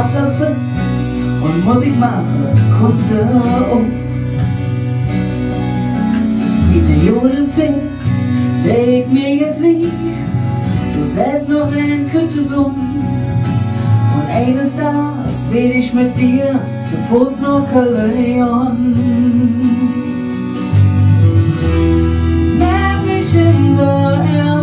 Radlampe und Musik mache Kunst um. Wie der Jodel fing, denk mir jetzt wie, du säst noch in Kütte summen. Und eines Tages will ich mit dir zu Fuß noch Köln. Merk mich in der